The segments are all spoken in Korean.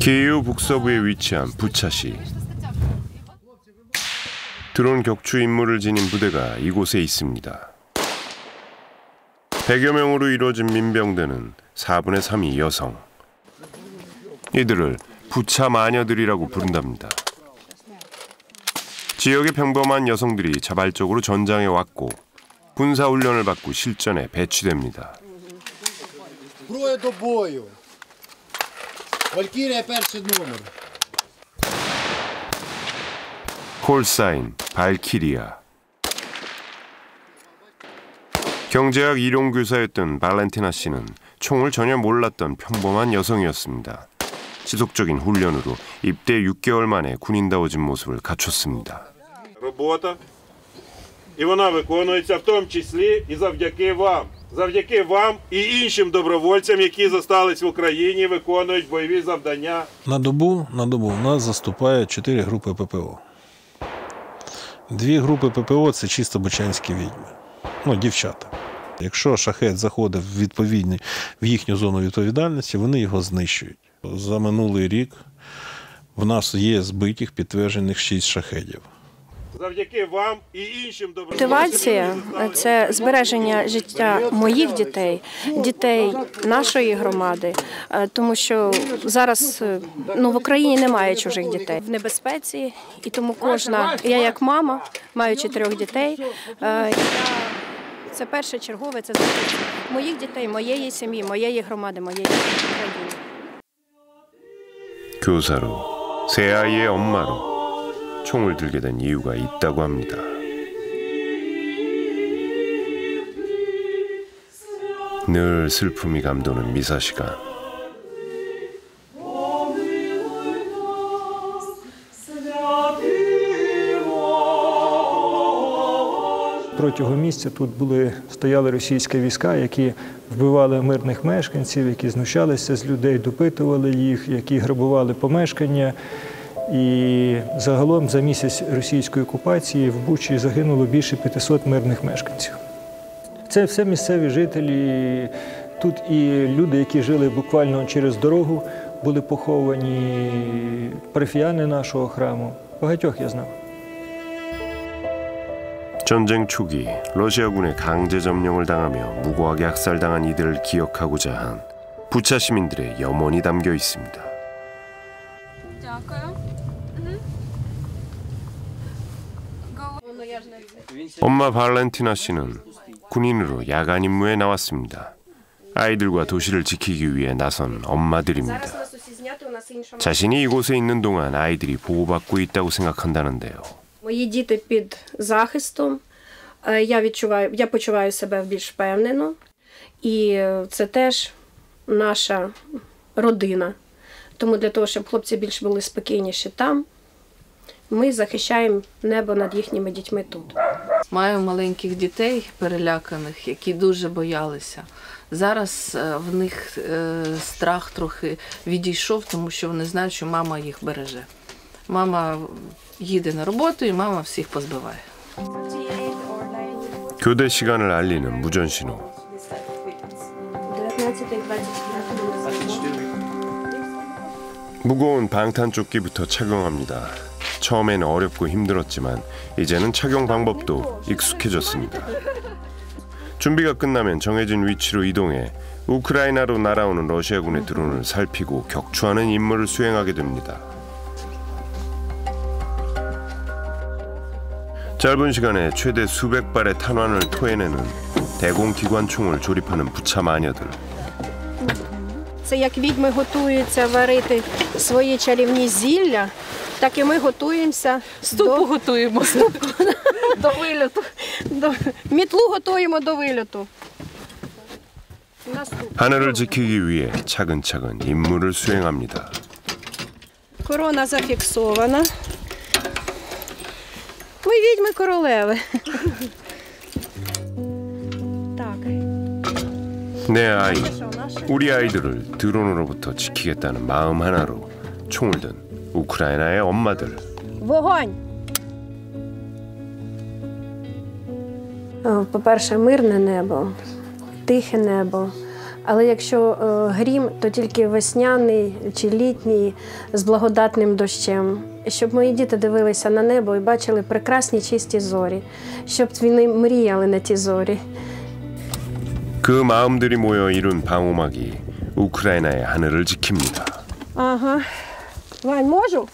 키이우 북서부에 위치한 부차시. 드론 격추 임무를 지닌 부대가 이곳에 있습니다. 100여 명으로 이루어진 민병대는 4분의 3이 여성. 이들을 부차 마녀들이라고 부른답니다. 지역의 평범한 여성들이 자발적으로 전장에 왔고 군사훈련을 받고 실전에 배치됩니다. 콜사인 발키리아. 경제학 일용교사였던 발렌티나 씨는 총을 전혀 몰랐던 평범한 여성이었습니다. 지속적인 훈련으로 입대 6개월 만에 군인다워진 모습을 갖췄습니다. Робота. І вона виконується в тому числі і завдяки вам. Завдяки вам і іншим добровольцям, які залишились в Україні, виконують бойові завдання. На добу у нас заступає 4 групи ППО. 2 групи ППО – це чисто бучанські відьми. Дівчата. Якщо шахет заходить в їхню зону відповідальності, вони його знищують. За минулий рік в нас є збитих підтверджених 6 шахедів. Завдяки вам і іншим Мотивація – це збереження життя моїх дітей, дітей нашої громади, тому що зараз в Україні немає чужих дітей в небезпеці, і тому я як мама, маю 4 дітей, це першочергове, це захист моїх дітей, моєї сім'ї, моєї громади, моєї країни. 교사로, 세 아이의 엄마로 총을 들게 된 이유가 있다고 합니다. 늘 슬픔이 감도는 미사 시간. Протягом місяця тут стояли російські війська, які вбивали мирних мешканців, які знущалися з людей, допитували їх, які грабували помешкання. І загалом за місяць російської окупації в Бучі загинуло більше 500 мирних мешканців. Це все місцеві жителі. Тут і люди, які жили буквально через дорогу, були поховані, парафіяни нашого храму. Багатьох я знав. 전쟁 초기 러시아군의 강제 점령을 당하며 무고하게 학살당한 이들을 기억하고자 한 부차 시민들의 염원이 담겨 있습니다. 엄마 발렌티나 씨는 군인으로 야간 임무에 나왔습니다. 아이들과 도시를 지키기 위해 나선 엄마들입니다. 자신이 이곳에 있는 동안 아이들이 보호받고 있다고 생각한다는데요. Мої діти під захистом, я почуваю себе більш впевнено, і це теж наша родина. Тому для того, щоб хлопці більш були спокійніші там, ми захищаємо небо над їхніми дітьми тут. Маю маленьких дітей переляканих, які дуже боялися. Зараз в них страх трохи відійшов, тому що вони знають, що мама їх береже. Мама їде на роботу і мама всіх позбиває. 교대 시간을 알리는 무전 신호. 무거운 방탄조끼부터 착용합니다. 처음엔 어렵고 힘들었지만 이제는 착용 방법도 익숙해졌습니다. 준비가 끝나면 정해진 위치로 이동해 우크라이나로 날아오는 러시아군의 드론을 살피고 격추하는 임무를 수행하게 됩니다. 짧은 시간에 최대 수백 발의 탄환을 토해내는 대공기관총을 조립하는 부차 마녀들. Це як відьми готуються варити свої чарівні зілля, так і ми готуємося готуємо до вильоту. Мітлу готуємо до вильоту. 하늘을 지키기 위해 차근차근 임무를 수행합니다. Корона зафіксована. Ми відьми королеви. Так. 내 아이, 우리 아이들을 드론으로부터 지키겠다는 마음 하나로 총을 든 우크라이나의 엄마들. Вогонь! По-перше, мирне небо, тихе небо, Але якщо грім, то тільки весняний чи літній з благодатним дощем. Щоб мої діти дивилися на небо і бачили прекрасні чисті зорі. Щоб вони мріяли на ті зорі. 그 마음들이 모여 이룬 방호막이 우크라이나의 하늘을 지킵니다. Ага. Вань, можу?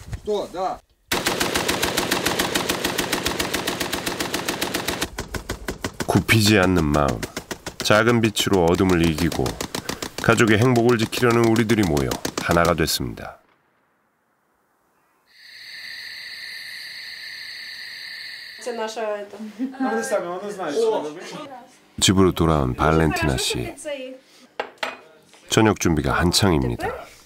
굽히지 않는 마음, 작은 빛으로 어둠을 이기고 가족의 행복을 지키려는 우리들이 모여 하나가 됐습니다. Це наша 집으로 돌아온 발렌티나 씨. 저녁 준비가 한창입니다.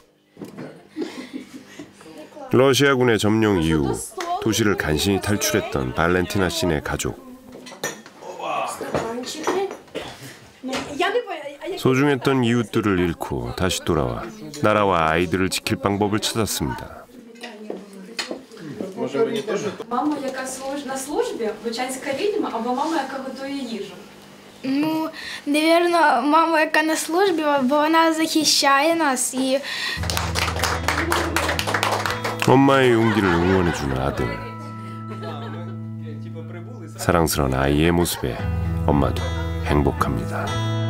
러시아군의 점령 이후 도시를 간신히 탈출했던 발렌티나 씨네 가족. 소중했던 이웃들을 잃고 다시 돌아와 나라와 아이들을 지킬 방법을 찾았습니다. Мама, яка на службі, бучанська відьма, або мама, яка готує їжу? Ну, напевно, мама, яка на службі, бо вона захищає нас і 엄마의 용기를 응원해주는 아들. 사랑스러운 아이의 모습에 엄마도 행복합니다.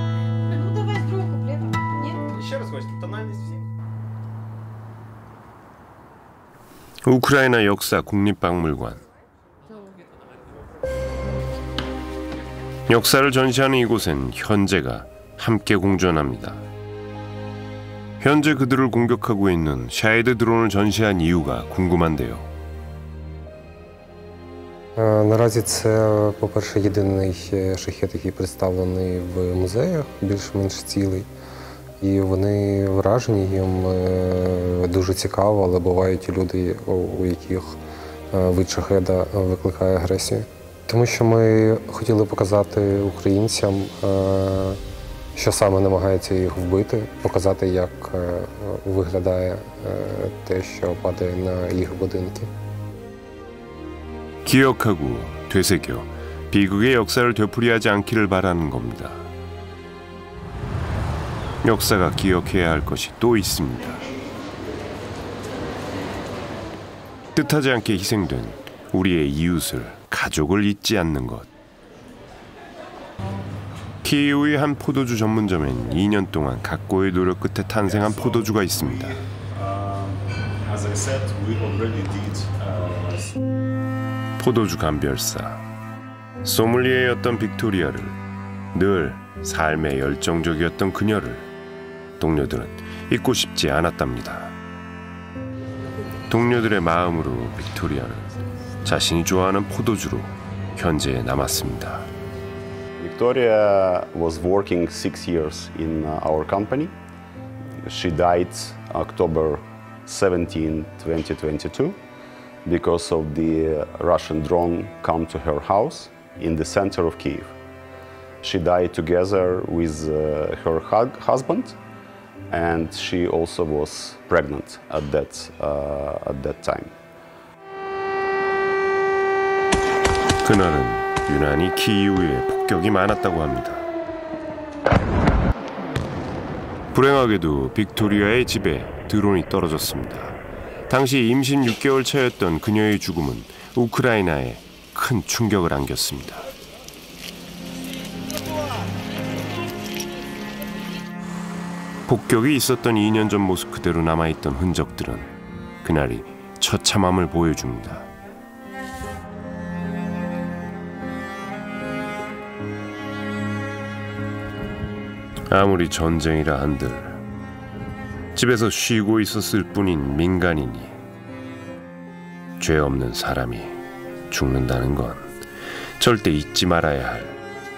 우크라이나 역사 국립박물관. 역사를 전시하는 이곳엔 현재가 함께 공존합니다. 현재 그들을 공격하고 있는 샤헤드 드론을 전시한 이유가 궁금한데요. Наразі це, по-перше, єдиний шахет, який представлений в музеях, більш-менш цілий. І вони вражені, їм дуже цікаво, але бувають і люди, у яких вид шахеда викликає агресію. Тому що ми хотіли показати українцям, що саме намагається їх вбити, показати, як виглядає те, що падає на їх будинки. 기억하고 되새겨 비극의 역사를 되풀이하지 않기를 바라는 겁니다. 역사가 기억해야 할 것이 또 있습니다. 뜻하지 않게 희생된 우리의 이웃을, 가족을 잊지 않는 것. 키이우의 한 포도주 전문점엔 2년 동안 각고의 노력 끝에 탄생한 포도주가 있습니다. 포도주 감별사, 소믈리에였던 빅토리아를, 늘 삶에 열정적이었던 그녀를 동료들은 잊고 싶지 않았답니다. 동료들의 마음으로 빅토리아는 자신이 좋아하는 포도주로 현재에 남았습니다. Victoria was working 6 years in our company. She died October 17, 2022 because of the Russian drone come to her house in the center of Kyiv. She died together with her husband, and she also was pregnant at that time. 그날은 유난히 키이우에 폭격이 많았다고 합니다. 불행하게도 빅토리아의 집에 드론이 떨어졌습니다. 당시 임신 6개월 차였던 그녀의 죽음은 우크라이나에 큰 충격을 안겼습니다. 폭격이 있었던 2년 전 모습 그대로 남아있던 흔적들은 그날이 처참함을 보여줍니다. 아무리 전쟁이라 한들 집에서 쉬고 있었을 뿐인 민간인이 죄 없는 사람이 죽는다는 건 절대 잊지 말아야 할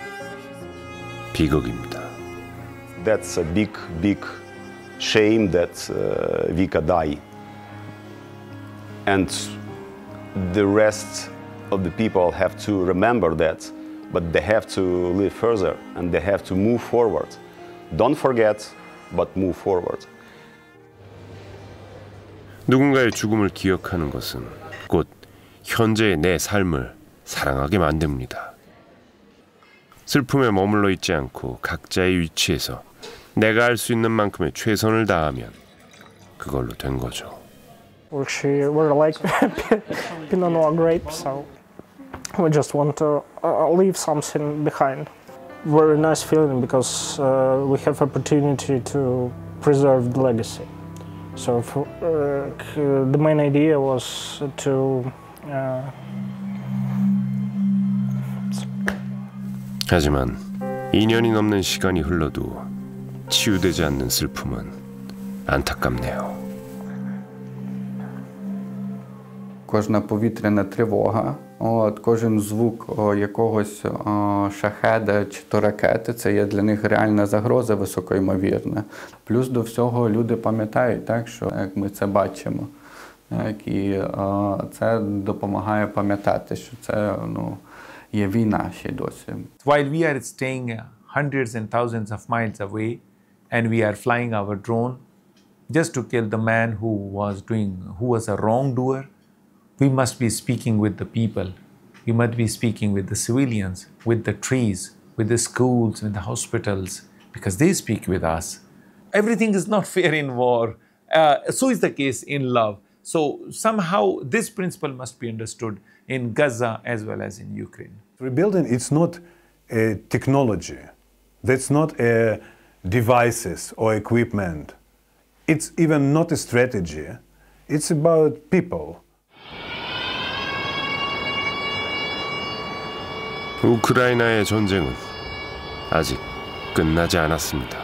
비극입니다. That's a big shame that Vika died. And the rest of the people have to remember that, but they have to live further and they have to move forward. Don't forget, but move forward. 누군가의 죽음을 기억하는 것은 곧 현재의 내 삶을 사랑하게 만듭니다. 슬픔에 머물러 있지 않고 각자의 위치에서 내가 할 수 있는 만큼의 최선을 다하면 그걸로 된 거죠. Actually, we're like Pinot Noir grapes, so we just want to leave something behind. Very nice feeling because we have opportunity to preserve the legacy. So the main idea was to 하지만 2년이 넘는 시간이 흘러도 치유되지 않는 슬픔은 안타깝네요. Кожна повітряна тривога, кожен звук якогось шахеда чи то ракети, це є для них реальна загроза високоймовірна. Плюс до всього люди пам'ятають, так, що як ми це бачимо. Так, і це допомагає пам'ятати, що це є війна ще досі. While we are staying hundreds and thousands of miles away and we are flying our drone just to kill the man who was a wrongdoer, we must be speaking with the people. We must be speaking with the civilians, with the trees, with the schools, with the hospitals, because they speak with us. Everything is not fair in war. So is the case in love. So somehow this principle must be understood in Gaza as well as in Ukraine. Rebuilding, it's not a technology. That's not a devices or equipment. It's even not a strategy. It's about people. 우크라이나의 전쟁은 아직 끝나지 않았습니다.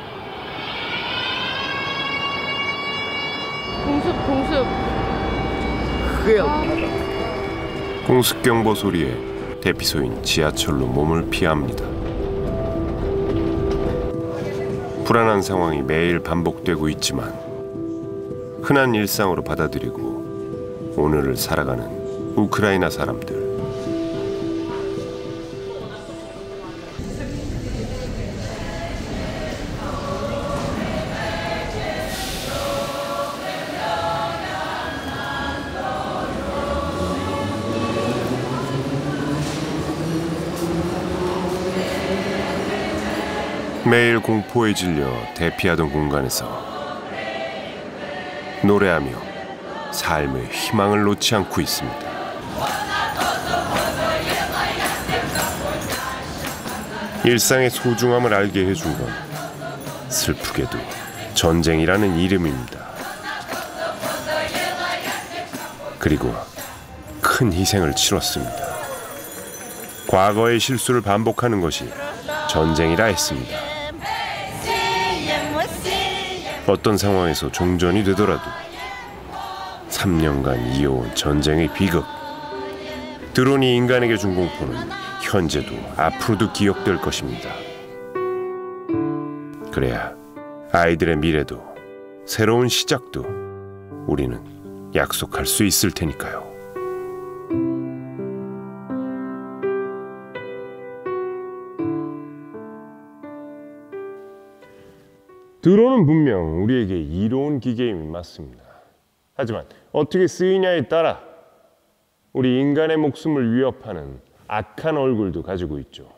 공습 경보 소리에 대피소인 지하철로 몸을 피합니다. 불안한 상황이 매일 반복되고 있지만 흔한 일상으로 받아들이고 오늘을 살아가는 우크라이나 사람들. 매일 공포에 질려 대피하던 공간에서 노래하며 삶의 희망을 놓지 않고 있습니다. 일상의 소중함을 알게 해준 건 슬프게도 전쟁이라는 이름입니다. 그리고 큰 희생을 치렀습니다. 과거의 실수를 반복하는 것이 전쟁이라 했습니다. 어떤 상황에서 종전이 되더라도 3년간 이어온 전쟁의 비극, 드론이 인간에게 준 공포는 현재도 앞으로도 기억될 것입니다. 그래야 아이들의 미래도 새로운 시작도 우리는 약속할 수 있을 테니까요. 드론은 분명 우리에게 이로운 기계임이 맞습니다. 하지만 어떻게 쓰이냐에 따라 우리 인간의 목숨을 위협하는 악한 얼굴도 가지고 있죠.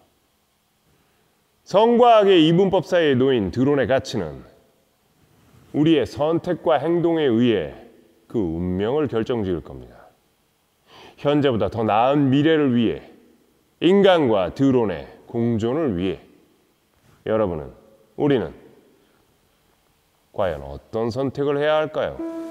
성과 악의 이분법 사이에 놓인 드론의 가치는 우리의 선택과 행동에 의해 그 운명을 결정지을 겁니다. 현재보다 더 나은 미래를 위해, 인간과 드론의 공존을 위해 우리는 과연 어떤 선택을 해야 할까요?